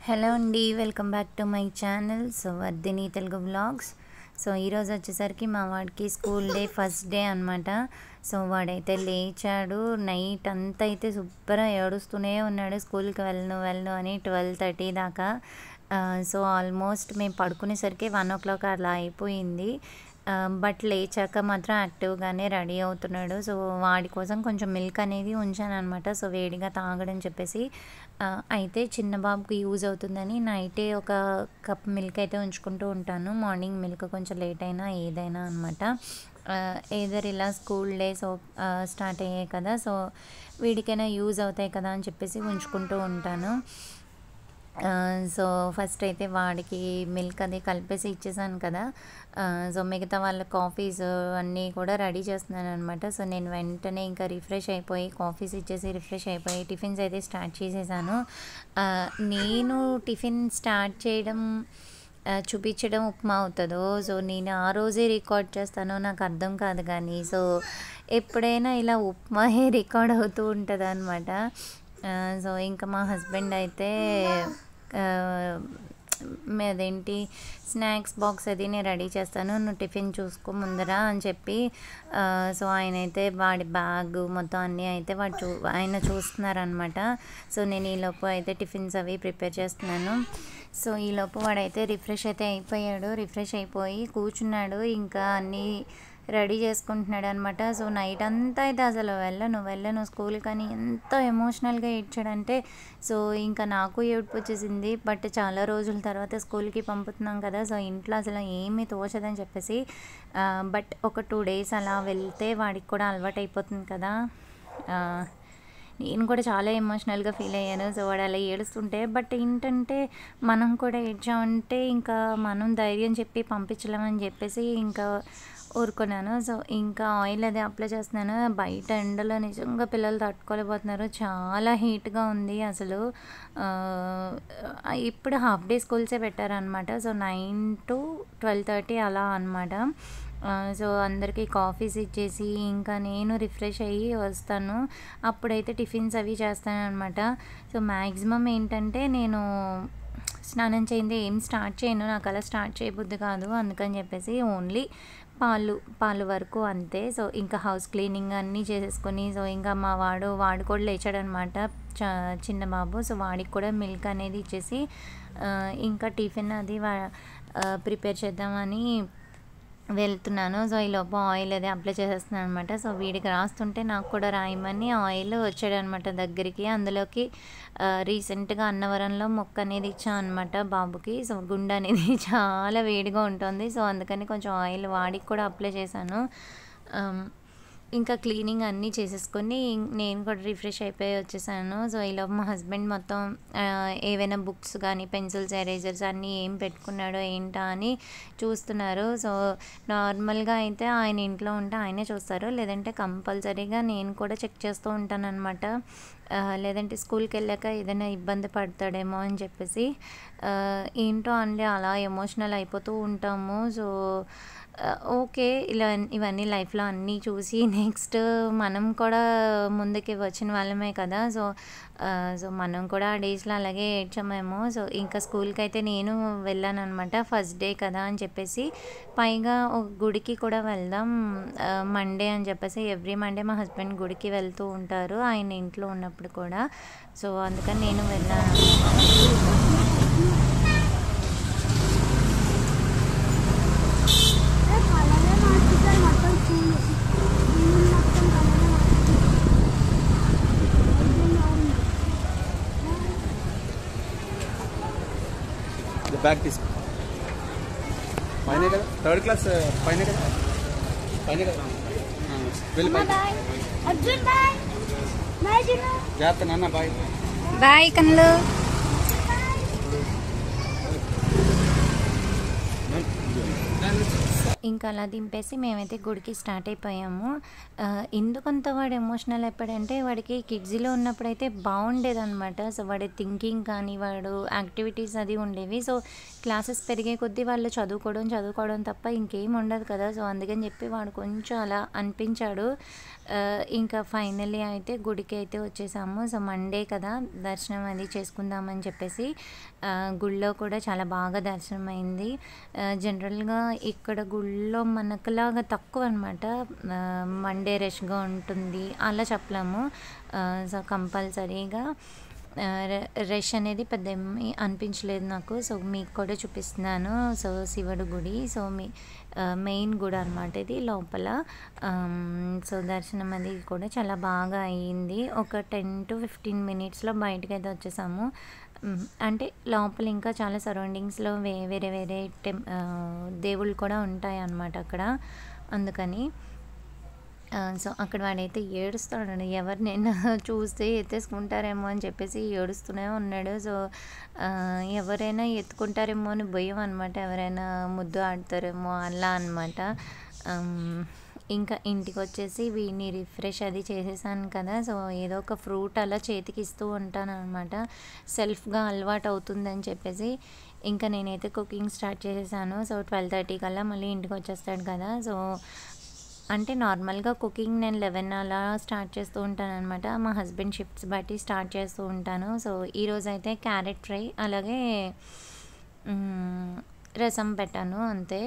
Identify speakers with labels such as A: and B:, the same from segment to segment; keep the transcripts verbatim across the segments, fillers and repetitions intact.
A: Hello అండి, welcome back to my channel. So Vardhini Telugu vlogs. So ఈరోజు వచ్చేసరికి మా వాడికి స్కూల్ డే ఫస్ట్ డే అనమాట. సో వాడైతే లేచాడు, నైట్ అంతా అయితే సూపర్గా ఏడుస్తూనే ఉన్నాడు స్కూల్కి వెళ్ళను వెళ్ళను అని ట్వెల్వ్ థర్టీ దాకా. సో ఆల్మోస్ట్ మేము పడుకునేసరికి వన్ ఓ క్లాక్ అలా అయిపోయింది. బట్ లేచాక మాత్రం యాక్టివ్గానే రెడీ అవుతున్నాడు. సో వాడి కోసం కొంచెం మిల్క్ అనేది ఉంచాను అనమాట. సో వేడిగా తాగడని చెప్పేసి అయితే చిన్న బాబుకి యూజ్ అవుతుందని నైటే ఒక కప్ మిల్క్ అయితే ఉంచుకుంటూ ఉంటాను. మార్నింగ్ మిల్క్ కొంచెం లేట్ అయినా ఏదైనా అనమాట. ఏదర్ ఇలా స్కూల్ డేస్ స్టార్ట్ అయ్యాయి కదా, సో వీడికైనా యూజ్ అవుతాయి కదా అని చెప్పేసి ఉంచుకుంటూ ఉంటాను. సో ఫస్ట్ అయితే వాడికి మిల్క్ అది కలిపేసి ఇచ్చేసాను కదా. సో మిగతా వాళ్ళ కాఫీస్ అన్నీ కూడా రెడీ చేస్తున్నాను అనమాట. సో నేను వెంటనే ఇంకా రిఫ్రెష్ అయిపోయి కాఫీస్ ఇచ్చేసి రిఫ్రెష్ అయిపోయి టిఫిన్స్ అయితే స్టార్ట్ చేసేసాను. నేను టిఫిన్ స్టార్ట్ చేయడం చూపించడం ఉప్మా అవుతుందో, సో నేను ఆ రోజే రికార్డ్ చేస్తానో నాకు అర్థం కాదు. కానీ సో ఎప్పుడైనా ఇలా ఉప్మాయే రికార్డ్ అవుతూ ఉంటుంది అనమాట. సో ఇంకా మా హస్బెండ్ అయితే అదేంటి స్నాక్స్ బాక్స్ అది నేను రెడీ చేస్తాను, నువ్వు టిఫిన్ చూసుకో ముందరా అని చెప్పి సో ఆయన అయితే వాడి బ్యాగ్ మొత్తం అన్నీ అయితే వాడు చూ ఆయన చూస్తున్నారనమాట. సో నేను ఈలోపు అయితే టిఫిన్స్ అవి ప్రిపేర్ చేస్తున్నాను. సో ఈలోపు వాడైతే రిఫ్రెష్ అయితే అయిపోయాడు. రిఫ్రెష్ అయిపోయి కూర్చున్నాడు, ఇంకా అన్నీ రెడీ చేసుకుంటున్నాడు అనమాట. సో నైట్ అంతా అయితే అసలు వెళ్ళను వెళ్ళను స్కూల్ కానీ ఎంత ఎమోషనల్గా ఏడ్చాడంటే, సో ఇంకా నాకు ఏడుపు వచ్చేసింది. బట్ చాలా రోజుల తర్వాత స్కూల్కి పంపుతున్నాం కదా, సో ఇంట్లో అసలు ఏమీ తోచదని చెప్పేసి బట్ ఒక టూ డేస్ అలా వెళ్తే వాడికి కూడా అలవాటు అయిపోతుంది కదా. నేను కూడా చాలా ఎమోషనల్గా ఫీల్ అయ్యాను. సో వాడు అలా ఏడుస్తుంటే, బట్ ఏంటంటే మనం కూడా ఏడ్చామంటే ఇంకా మనం ధైర్యం చెప్పి పంపించలేమని చెప్పేసి ఇంకా ఊరుకున్నాను. సో ఇంకా ఆయిల్ అది అప్లై చేస్తున్నాను. బయట ఎండలో నిజంగా పిల్లలు తట్టుకోలేకపోతున్నారు, చాలా హీట్గా ఉంది అసలు. ఇప్పుడు హాఫ్ డే స్కూల్సే పెట్టారనమాట. So nine to twelve thirty అలా అనమాట. సో అందరికీ కాఫీస్ ఇచ్చేసి ఇంకా నేను రిఫ్రెష్ అయ్యి వస్తాను. అప్పుడైతే టిఫిన్స్ అవి చేస్తాను అనమాట. సో మ్యాక్సిమం ఏంటంటే నేను స్నానం చేయింది ఏం స్టార్ట్ చేయను, నాకు అలా స్టార్ట్ చేయబుద్ది కాదు. అందుకని చెప్పేసి ఓన్లీ పాలు పాలు వరకు అంతే. సో ఇంకా హౌస్ క్లీనింగ్ అన్నీ చేసేసుకొని, సో ఇంకా మా వాడు వాడు కూడా లేచాడనమాట, చ చిన్న బాబు. సో వాడికి కూడా మిల్క్ అనేది ఇచ్చేసి ఇంకా టిఫిన్ అది ప్రిపేర్ చేద్దామని వెళ్తున్నాను. సో ఈలోపు ఆయిల్ అది అప్లై చేసేస్తున్నాను అనమాట. సో వీడికి రాస్తుంటే నాకు కూడా రాయమని ఆయిల్ వచ్చాడనమాట దగ్గరికి. అందులోకి రీసెంట్గా అన్నవరంలో మొక్క అనేది ఇచ్చాను అనమాట బాబుకి. సో గుండె అనేది చాలా వేడిగా ఉంటుంది, సో అందుకని కొంచెం ఆయిల్ వాడికి కూడా అప్లై చేశాను. ఇంకా క్లీనింగ్ అన్నీ చేసేసుకొని నేను కూడా రిఫ్రెష్ అయిపోయి వచ్చేసాను. సో ఈలోపు మా హస్బెండ్ మొత్తం ఏవైనా బుక్స్ కానీ పెన్సిల్స్ ఎరేజర్స్ అన్నీ ఏం పెట్టుకున్నాడో ఏంటా అని చూస్తున్నారు. సో నార్మల్గా అయితే ఆయన ఇంట్లో ఉంటే ఆయనే చూస్తారు, లేదంటే కంపల్సరీగా నేను కూడా చెక్ చేస్తూ ఉంటాను అనమాట. లేదంటే స్కూల్కి వెళ్ళాక ఏదైనా ఇబ్బంది పడతాడేమో అని చెప్పేసి. ఏంటో అండి అలా ఎమోషనల్ అయిపోతూ ఉంటాము. సో ఓకే, ఇలా ఇవన్నీ లైఫ్లో అన్నీ చూసి నెక్స్ట్ మనం కూడా ముందుకి వచ్చిన వాళ్ళమే కదా. సో సో మనం కూడా ఆ డేస్లో అలాగే ఏడ్చామేమో. సో ఇంకా స్కూల్కి అయితే నేను వెళ్ళాను అనమాట, ఫస్ట్ డే కదా అని చెప్పేసి. పైగా ఒక గుడికి కూడా వెళ్దాం మండే అని చెప్పేసి, ఎవ్రీ మండే మా హస్బెండ్ గుడికి వెళ్తూ ఉంటారు ఆయన ఇంట్లో ఉన్నప్పుడు కూడా. సో అందుకని నేను వెళ్ళాను.
B: బ్యాగ్ తీసుకో పైన కదా, థర్డ్ క్లాస్ పైన కదా, పైన కదా వెళ్ళి జాగ్రత్త నాన్న. బాయ్
A: బాయ్ కన్నులు. ఇంకా అలా దింపేసి మేమైతే గుడికి స్టార్ట్ అయిపోయాము. ఆహ్, ఎందుకంత వాడు ఎమోషనల్ అయిపోయాడంటే వాడికి కిడ్సీలో ఉన్నప్పుడైతే బాగుండేదనమాట. సో, వాడి థింకింగ్ కానీ, వాడు యాక్టివిటీస్ అది ఉండేవి. సో, క్లాసెస్ పెరిగే కొద్దీ వాళ్ళు చదువుకోవడం, చదువుకోవడం తప్ప ఇంకేం ఉండదు కదా! సో, అందుకని చెప్పి వాడు కొంచెం అలా అనిపించాడు. ఆహ్, ఇంకా ఫైనల్లీ అయితే గుడికి అయితే వచ్చేసాము. సో, మండే కదా! దర్శనం అది చేసుకుందామని చెప్పేసి ఆహ్, గుడిలో కూడా చాలా బాగా దర్శనం అయింది. ఆహ్, జనరల్‌గా ఇక్కడ గుడిలో మనకులాగా తక్కువనమాట. ఆహ్, మండే రష్‌గా ఉంటుంది అలా చెప్పలేము. ఆహ్, సో, కంపల్సరీగా ఆహ్, ర రష్ అనేది పెద్ద ఏమి అనిపించలేదు నాకు. సో, మీకు కూడా చూపిస్తున్నాను. సో, శివుడు గుడి. సో, మీ ఆహ్, మెయిన్ గుడి అనమాట ఇది లోపల. ఆహ్, సో, దర్శనం అది కూడా చాలా బాగా అయింది. ఒక టెన్ టు ఫిఫ్టీన్ మినిట్స్‌లో బయటకైతే వచ్చేసాము. హ్మ్. అంటే లోపల ఇంకా చాలా సరౌండింగ్స్‌లో వే వేరే వేరే టెం ఆహ్, దేవుళ్ళు కూడా ఉంటాయన్నమాట అక్కడ. అందుకని ఆహ్, సో, అక్కడ వాడైతే ఏడుస్తున్నాడు. ఎవరినైనా చూస్తే ఎత్తేసుకుంటారేమో అని చెప్పేసి ఏడుస్తూనే ఉన్నాడు. సో, ఆహ్, ఎవరైనా ఎత్తుకుంటారేమో అని భయం అనమాట. ఎవరైనా ముద్దు ఆడతారేమో అలా అనమాట. హ్మ్. ఇంకా ఇంటికొచ్చేసి వీడిని రిఫ్రెష్ అది చేసేసాను కదా! సో, ఏదో ఒక ఫ్రూట్ అలా చేతికి ఇస్తూ ఉంటాననమాట. సెల్ఫ్‌గా అలవాటు అవుతుందని చెప్పేసి ఇంకా నేనైతే కుకింగ్ స్టార్ట్ చేసేసాను. సో, ట్వెల్వ్ థర్టీ కల్లా మళ్ళీ ఇంటికొచ్చేస్తాడు కదా! సో, అంటే నార్మల్‌గా కుకింగ్ నేను లెవెన్ అలా స్టార్ట్ చేస్తూ ఉంటాననమాట. మా హస్బెండ్ షిఫ్ట్స్ బట్టి స్టార్ట్ చేస్తూ ఉంటాను. సో, ఈరోజైతే క్యారెట్ ఫ్రై అలాగే హ్మ్, రసం పెట్టాను అంతే.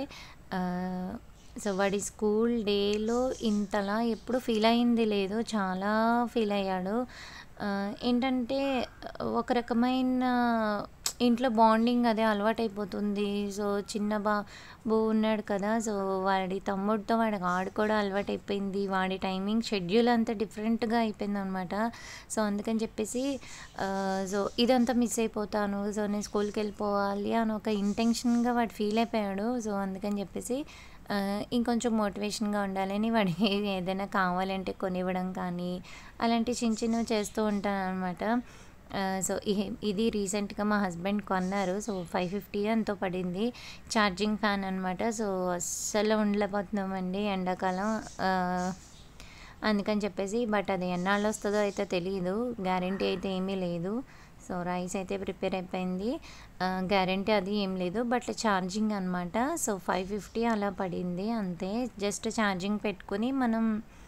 A: ఆహ్, సో, వాడి స్కూల్ డేలో ఇంతలా ఎప్పుడు ఫీల్ అయింది లేదు. చాలా ఫీల్ అయ్యాడు. ఆహ్, ఏంటంటే ఒక రకమైన ఇంట్లో బాండింగ్ అదే అలవాటైపోతుంది. సో, చిన్న బాబు ఉన్నాడు కదా! సో, వాడి తమ్ముడితో వాడికి ఆడుకోవడం అలవాటైపోయింది. వాడి టైమింగ్ షెడ్యూల్ అంతా డిఫరెంట్‌గా అయిపోయిందనమాట. సో, అందుకని చెప్పేసి ఆహ్, సో, ఇదంతా మిస్ అయిపోతాను. సో, నేను స్కూల్‌కెళ్ళిపోవాలి అని ఒక ఇంటెన్షన్‌గా వాడు ఫీల్ అయిపోయాడు. సో, అందుకని చెప్పేసి ఆహ్, ఇంకొంచెం మోటివేషన్‌గా ఉండాలని వాడికి ఏదైనా కావాలంటే కొనివ్వడం కానీ, అలాంటి చిన్న చిన్నవి చేస్తూ ఉంటాననమాట. ఆహ్, సో, ఇహి ఇది రీసెంట్‌గా మా హస్బెండ్ కొన్నారు. సో, ఫైవ్ ఫిఫ్టీ ఎంతో పడింది. ఛార్జింగ్ ఫ్యాన్ అనమాట. సో, అస్సలు ఉండలేకపోతున్నామండి ఎండాకాలం. ఆహ్, అందుకని చెప్పేసి బట్ అది ఎన్నాళ్ళొస్తదో అయితే తెలీదు. గ్యారంటీ అయితే ఏమీ లేదు. సో, రైస్ అయితే ప్రిపేర్ అయిపోయింది. ఆహ్, గ్యారంటీ అది ఏం లేదు. బట్ ఛార్జింగ్ అనమాట. సో, ఫైవ్ ఫిఫ్టీ అలా పడింది అంతే. జస్ట్ ఛార్జింగ్ పెట్టుకొని మనం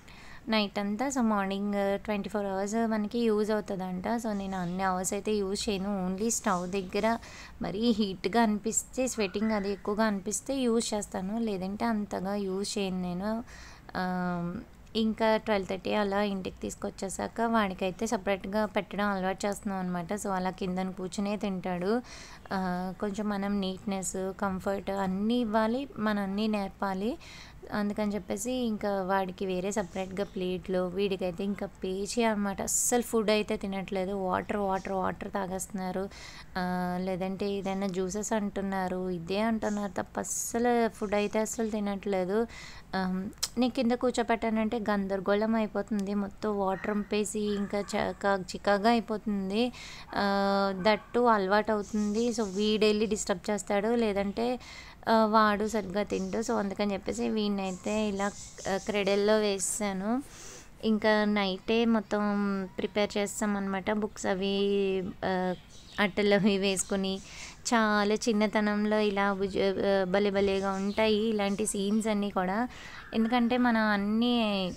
A: నైట్ అంతా so, morning twenty four hours మనకి యూజ్ అవుతదంట. సో, నేను అన్ని అవర్స్ అయితే యూజ్ చేయను. ఓన్లీ స్టవ్ దగ్గర మరీ హీట్‌గా అనిపిస్తే స్వెటింగ్ అది ఎక్కువగా అనిపిస్తే యూజ్ చేస్తాను. లేదంటే అంతగా యూజ్ చేయను నేను. ఆహ్, ఇంకా ట్వెల్వ్ థర్టీ అలా ఇంటికి తీసుకొచ్చేసాక వాడికైతే సెపరేట్‌గా పెట్టడం అలవాటు చేస్తున్నాం అనమాట. సో, అలా కిందన కూర్చునే తింటాడు. ఆహ్, కొంచెం మనం నీట్‌నెస్, కంఫర్ట్ అన్నీ ఇవ్వాలి. మనం అన్నీ నేర్పాలి. అందుకని చెప్పేసి ఇంకా వాడికి వేరే సెపరేట్‌గా ప్లేట్‌లో వీడికైతే ఇంకా పేచి అనమాట. అస్సలు ఫుడ్ అయితే తినట్లేదు. వాటర్, వాటర్, వాటర్ తాగేస్తున్నారు. ఆహ్, లేదంటే ఏదైనా జ్యూసెస్ అంటున్నారు. ఇదే అంటున్నారు తప్ప అస్సలు ఫుడ్ అయితే అస్సలు తినట్లేదు. ఆహ్, నేను కింద కూర్చోపెట్టానంటే గందరగోళం అయిపోతుంది. మొత్తం వాటర్ ఇంపేసి ఇంకా చకా చికాగా అయిపోతుంది. ఆహ్, దట్ టూ అలవాటు అవుతుంది. సో, వీడెళ్ళి డిస్టర్బ్ చేస్తాడు. లేదంటే ఆహ్, వాడు సరిగ్గా తినడు. సో, అందుకని చెప్పేసి వీడినైతే ఇలా ఆహ్, క్రెడెల్‌లో వేసేసాను. ఇంకా నైటే మొత్తం ప్రిపేర్ చేస్తామనమాట. బుక్స్ అవి ఆహ్, అట్టలు అవి వేసుకొని చాలా చిన్నతనంలో ఇలా బుజ్ ఆహ్, భలే భలేగా ఉంటాయి ఇలాంటి సీన్స్ అన్నీ కూడా. ఎందుకంటే మనం అన్నీ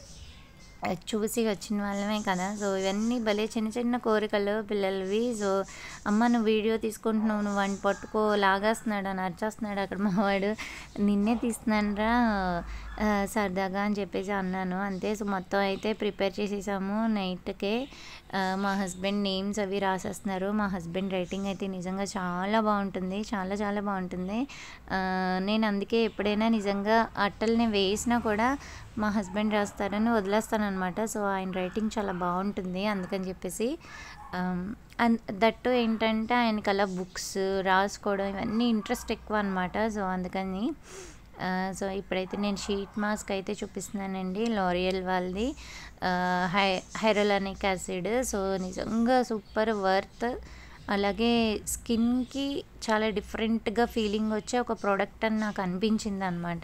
A: ఆహ్, చూసి వచ్చిన వాళ్ళమే కదా! సో, ఇవన్నీ భలే చిన్న చిన్న కోరికలు పిల్లలవి. సో, అమ్మ నువ్వు వీడియో తీసుకుంటున్నావు, నువ్వు వాడిని పట్టుకో లాగేస్తున్నాడు అని అరిచేస్తున్నాడు అక్కడ మా వాడు. నిన్నే తీస్తున్నానురా ఆహ్, సరదాగా అని చెప్పేసి అన్నాను. అంతే. సో, మొత్తం అయితే ప్రిపేర్ చేసేసాము నైట్‌కే. ఆహ్, మా హస్బెండ్ నేమ్స్ అవి రాసేస్తున్నారు. మా హస్బెండ్ రైటింగ్ అయితే నిజంగా చాలా బావుంటుంది. చాలా చాలా బావుంటుంది. ఆహ్, నేను అందుకే ఎప్పుడైనా నిజంగా అట్టల్ని వేసినా కూడా మా హస్బెండ్ రాస్తారని వదిలేస్తాననమాట. సో, ఆయన రైటింగ్ చాలా బావుంటుంది. అందుకని చెప్పేసి ఆహ్, అండ్ దట్ టూ ఏంటంటే ఆయనకి అలా బుక్స్ రాసుకోవడం ఇవన్నీ ఇంట్రెస్ట్ ఎక్కువ అనమాట. సో, అందుకని ఆహ్, సో, ఇప్పుడైతే నేను షీట్ మాస్క్ అయితే చూపిస్తున్నానండి. లారియల్ వాళ్ళది ah, hy hyaluronic acid. So, నిజంగా సూపర్ వర్త్. అలాగే స్కిన్‌కి చాలా డిఫరెంట్‌గా ఫీలింగ్ వచ్చే ఒక ప్రోడక్ట్ అని నాకు అనిపించిందనమాట.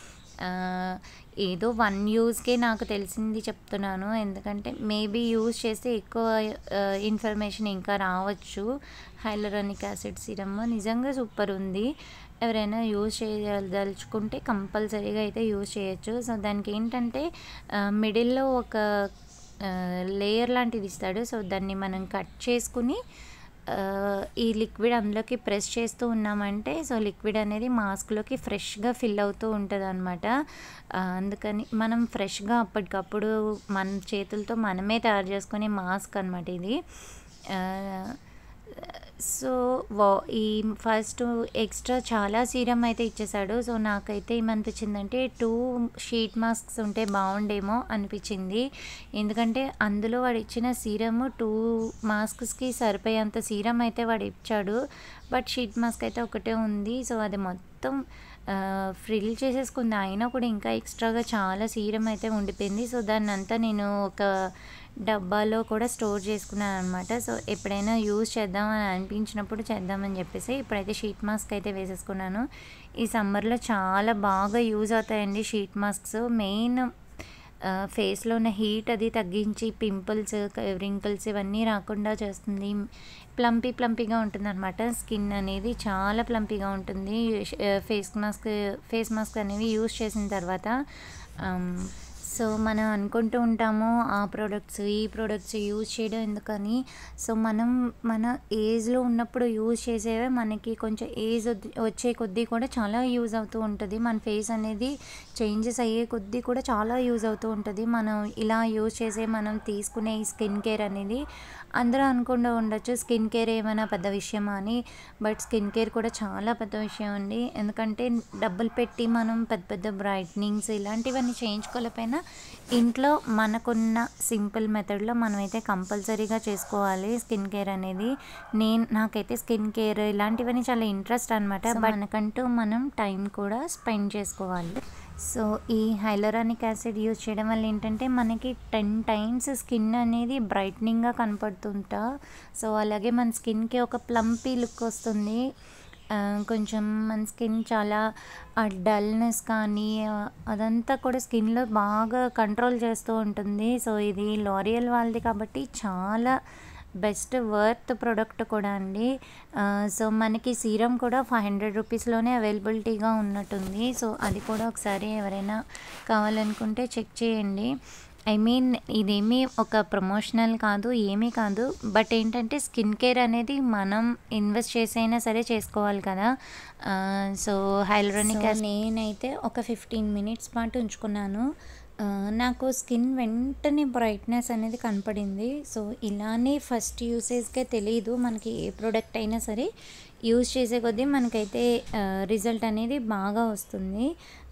A: ఆహ్, ఏదో వన్ యూజ్‌కే నాకు తెలిసింది చెప్తున్నాను. ఎందుకంటే మేబీ యూజ్ చేస్తే ఎక్కువ ఆహ్, ఇన్ఫర్మేషన్ ఇంకా రావచ్చు. హైలూరానిక్ యాసిడ్ సీరమ్ నిజంగా సూపర్ ఉంది. ఎవరైనా యూజ్ చేయదలుచుకుంటే కంపల్సరీగా అయితే యూజ్ చేయొచ్చు. సో, దానికేంటంటే ఆహ్, మిడిల్‌లో ఒక ఆహ్, లేయర్ లాంటిది ఇస్తాడు. సో, దాన్ని మనం కట్ చేసుకొని ఆహ్, ఈ లిక్విడ్ అందులోకి ప్రెస్ చేస్తూ ఉన్నామంటే సో, లిక్విడ్ అనేది మాస్క్‌లోకి ఫ్రెష్‌గా ఫిల్ అవుతూ ఉంటదనమాట. ఆహ్, అందుకని మనం ఫ్రెష్‌గా అప్పటికప్పుడు మన చేతులతో మనమే తయారు చేసుకునే మాస్క్ అనమాట ఇది. ఆహ్, సో, వా ఈ ఫస్ట్ ఎక్స్‌ట్రా చాలా సీరమ్ అయితే ఇచ్చేసాడు. సో, నాకైతే ఏమనిపించిందంటే టూ షీట్ మాస్క్స్ ఉంటే బావుండేమో అనిపించింది. ఎందుకంటే అందులో వాడిచ్చిన సీరమ్ టూ మాస్క్స్‌కి సరిపోయేంత సీరమ్ అయితే వాడిచ్చాడు. బట్ షీట్ మాస్క్ అయితే ఒకటే ఉంది. సో, అది మొత్తం ఆహ్, ఫ్రిల్ చేసేసుకుంది. అయినా కూడా ఇంకా ఎక్స్‌ట్రాగా చాలా సీరమ్ అయితే ఉండిపోయింది. సో, దాన్నంతా నేను ఒక డబ్బాలో కూడా స్టోర్ చేసుకున్నాననమాట. సో, ఎప్పుడైనా యూజ్ చేద్దామని అనిపించినప్పుడు చేద్దామని చెప్పేసి ఇప్పుడైతే షీట్ మాస్క్ అయితే వేసేసుకున్నాను. ఈ సమ్మర్‌లో చాలా బాగా యూజ్ అవుతాయండి షీట్ మాస్క్స్. మెయిన్ ఆహ్, ఫేస్‌లో ఉన్న హీట్ అది తగ్గించి పింపుల్స్, క రింకిల్స్ ఇవన్నీ రాకుండా చేస్తుంది. ప్లంపీ ప్లంపీగా ఉంటుందనమాట. స్కిన్ అనేది చాలా ప్లంపీగా ఉంటుంది. ష్ ah, face mask face mask అనేవి యూజ్ చేసిన తర్వాత. ఆహ్, సో, మనం అనుకుంటూ ఉంటాము ఆ ప్రొడక్ట్స్, ఈ ప్రొడక్ట్స్ యూజ్ చేయడం ఎందుకని. సో, మనం మన ఏజ్‌లో ఉన్నప్పుడు యూజ్ చేసేవే మనకి కొంచెం ఏజ్ ఒద్ వచ్చే కొద్దీ కూడా చాలా యూజ్ అవుతూ ఉంటది. మన ఫేస్ అనేది చేంజెస్ అయ్యే కొద్దీ కూడా చాలా యూజ్ అవుతూ ఉంటది. మనం ఇలా యూజ్ చేసే మనం తీసుకునే ఈ స్కిన్ కేర్ అనేది అందరూ అనుకుంటూ ఉండొచ్చు స్కిన్ కేర్ ఏమైనా పెద్ద విషయమా అని. బట్ స్కిన్ కేర్ కూడా చాలా పెద్ద విషయం అండి. ఎందుకంటే డబ్బులు పెట్టి మనం పెద్ద పెద్ద బ్రైట్నింగ్స్ ఇలాంటివన్నీ చేయించుకోలేకపోయినా ఇంట్లో మనకున్న సింపుల్ మెథడ్‌లో మనమైతే కంపల్సరీగా చేసుకోవాలి స్కిన్ కేర్ అనేది. నేను నాకైతే స్కిన్ కేర్ ఇలాంటివన్నీ చాలా ఇంట్రెస్ట్ అనమాట. బట్ మనకంటూ మనం టైం కూడా స్పెండ్ చేసుకోవాలి. సో, ఈ హైలూరానిక్ యాసిడ్ యూజ్ చేయడం వల్ల ఏంటంటే మనకి టెన్ టైమ్స్ స్కిన్ అనేది బ్రైట్నింగ్‌గా కనపడుతుంటా. సో, అలాగే మన స్కిన్‌కి ఒక ప్లంపీ లుక్ వస్తుంది. ఆహ్, కొంచెం మన స్కిన్ చాలా ఆ డల్‌నెస్ కానీ ఆహ్, అదంతా కూడా స్కిన్‌లో బాగా కంట్రోల్ చేస్తూ ఉంటుంది. సో, ఇది లోరియల్ వాళ్ళది కాబట్టి చాలా బెస్ట్ వర్త్ ప్రొడక్ట్ కూడా అండి. ఆహ్, సో, మనకి సీరమ్ కూడా ఫైవ్ హండ్రెడ్ రూపీస్‌లోనే అవైలబిలిటీగా ఉన్నట్టుంది. సో, అది కూడా ఒకసారి ఎవరైనా కావాలనుకుంటే చెక్ చేయండి. ఐ మీన్ ఇదేమీ ఒక ప్రమోషనల్ కాదు, ఏమీ కాదు. బట్ ఏంటంటే స్కిన్ కేర్ అనేది మనం ఇన్వెస్ట్ చేసైనా సరే చేసుకోవాలి కదా. ఆహ్, సో, హైలూరానిక్ యాసిడ్ నేనైతే ఒక ఫిఫ్టీన్ మినిట్స్ పాటు ఉంచుకున్నాను. ఆహ్, నాకు స్కిన్ వెంటనే బ్రైట్‌నెస్ అనేది కనపడింది. సో, ఇలానే ఫస్ట్ యూసేజ్‌కే తెలీదు మనకి ఏ ప్రొడక్ట్ అయినా సరే యూజ్ చేసే కొద్దీ మనకైతే ఆహ్, రిజల్ట్ అనేది బాగా వస్తుంది.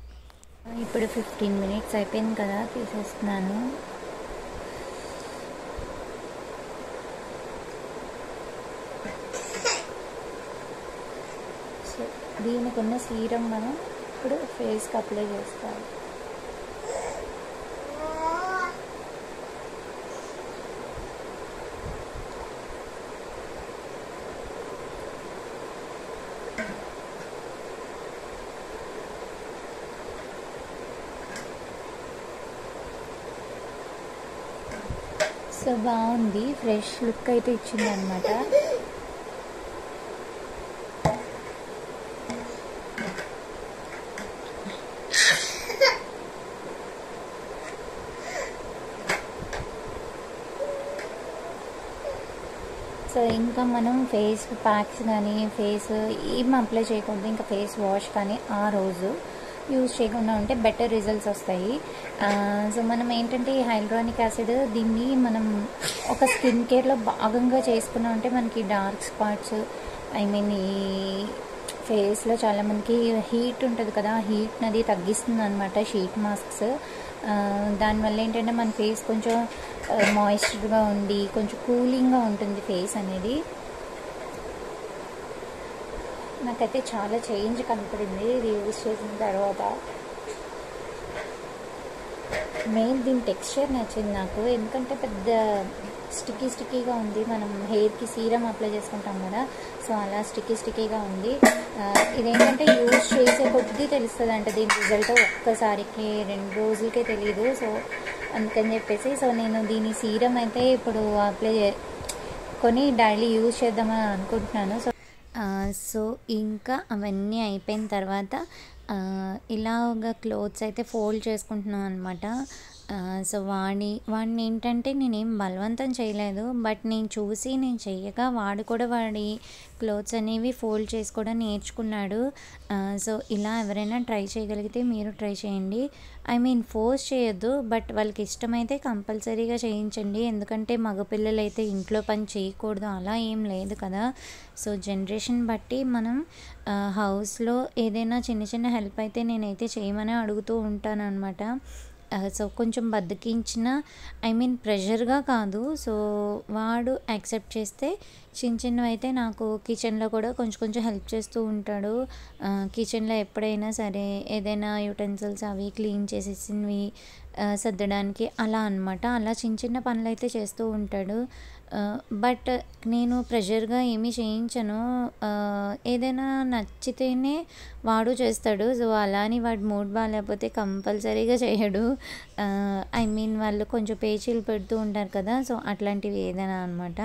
A: ఇప్పుడు ఫిఫ్టీన్ మినిట్స్ అయిపోయింది కదా, తీసేస్తున్నాను. సో, దీనికున్న సీరమ్ మనం ఇప్పుడు ఫేస్‌కి అప్లై చేసుకోవాలి. సో, బాగుంది. ఫ్రెష్ లుక్ అయితే ఇచ్చిందనమాట. సో, ఇంకా మనం ఫేస్ ప్యాక్స్ కానీ ఫేస్ ఏం అప్లై చేయకూడదు. ఇంకా ఫేస్ వాష్ కానీ ఆ రోజు యూజ్ చేయకుండా ఉంటే బెటర్ రిజల్ట్స్ వస్తాయి. ఆహ్, సో, మనం ఏంటంటే ఈ హైలూరానిక్ యాసిడ్ దీన్ని మనం ఒక స్కిన్ కేర్‌లో భాగంగా చేసుకున్నాం అంటే మనకి డార్క్ స్పాట్స్ ఐ మీన్ ఈ ఫేస్‌లో చాలా మనకి హీట్ ఉంటది కదా, ఆ హీట్‌ని అది తగ్గిస్తుందనమాట షీట్ మాస్క్స్. ఆహ్, దానివల్ల ఏంటంటే మన ఫేస్ కొంచెం ఆహ్, మాయిశ్చర్‌గా ఉండి కొంచెం కూలింగ్‌గా ఉంటుంది ఫేస్ అనేది. నాకైతే చాలా చేంజ్ కనపడింది ఇది యూజ్ చేసిన తర్వాత. మెయిన్ దీని టెక్స్చర్ నచ్చింది నాకు. ఎందుకంటే పెద్ద స్టిక్కీ స్టిక్కీగా ఉంది. మనం హెయిర్కి సీరం అప్లై చేసుకుంటాం కదా, సో అలా స్టిక్కీ స్టిక్కీగా ఉంది. ఇదేంటంటే యూజ్ చేసే కొద్దీ తెలుస్తుంది అంట దీని రిజల్ట్, ఒక్కసారికి రెండు రోజులకే తెలియదు. సో అందుకని చెప్పేసి సో నేను దీని సీరం అయితే ఇప్పుడు అప్లై కొని డైలీ యూజ్ చేద్దామని అనుకుంటున్నాను. సో సో ఇంకా అవన్నీ అయిపోయిన తర్వాత ఇలాగ క్లోత్స్ అయితే ఫోల్డ్ చేసుకుంటున్నాను అనమాట. సో వాడి వాడిని ఏంటంటే నేనేం బలవంతం చేయలేదు, బట్ నేను చూసి నేను చెయ్యగా వాడు కూడా వాడి క్లోత్స్ అనేవి ఫోల్డ్ చేసుకోవడం నేర్చుకున్నాడు. సో ఇలా ఎవరైనా ట్రై చేయగలిగితే మీరు ట్రై చేయండి. ఐ మీన్ ఫోర్స్ చేయొద్దు, బట్ వాళ్ళకి ఇష్టమైతే కంపల్సరీగా చేయించండి. ఎందుకంటే మగపిల్లలు అయితే ఇంట్లో పని చేయకూడదు అలా ఏం లేదు కదా. సో జనరేషన్ బట్టి మనం హౌస్లో ఏదైనా చిన్న చిన్న హెల్ప్ అయితే నేనైతే చేయమని అడుగుతూ ఉంటాను అనమాట. సో కొంచెం బద్దకించిన ఐ మీన్ ప్రెషర్గా కాదు, సో వాడు యాక్సెప్ట్ చేస్తే చిన్న చిన్నవి అయితే నాకు కిచెన్లో కూడా కొంచెం కొంచెం హెల్ప్ చేస్తూ ఉంటాడు. కిచెన్లో ఎప్పుడైనా సరే ఏదైనా యూటెన్సిల్స్ అవి క్లీన్ చేసేసినవి సర్దడానికి అలా అనమాట. అలా చిన్న చిన్న పనులు అయితే చేస్తూ ఉంటాడు. బట్ నేను ప్రెషర్గా ఏమీ చేయించను. ఏదైనా నచ్చితేనే వాడు చేస్తాడు. సో అలా అని వాడు మూడ్ బాగాలేకపోతే కంపల్సరీగా చేయడు. ఐ మీన్ వాళ్ళు కొంచెం పేచీలు పెడుతూ ఉంటారు కదా, సో అట్లాంటివి ఏదైనా అనమాట.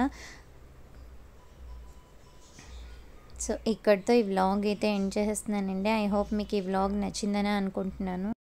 A: సో ఇక్కడితో ఈ వ్లాగ్ అయితే ఎండ్ చేసేస్తున్నానండి. ఐ హోప్ మీకు ఈ వ్లాగ్ నచ్చిందని అనుకుంటున్నాను.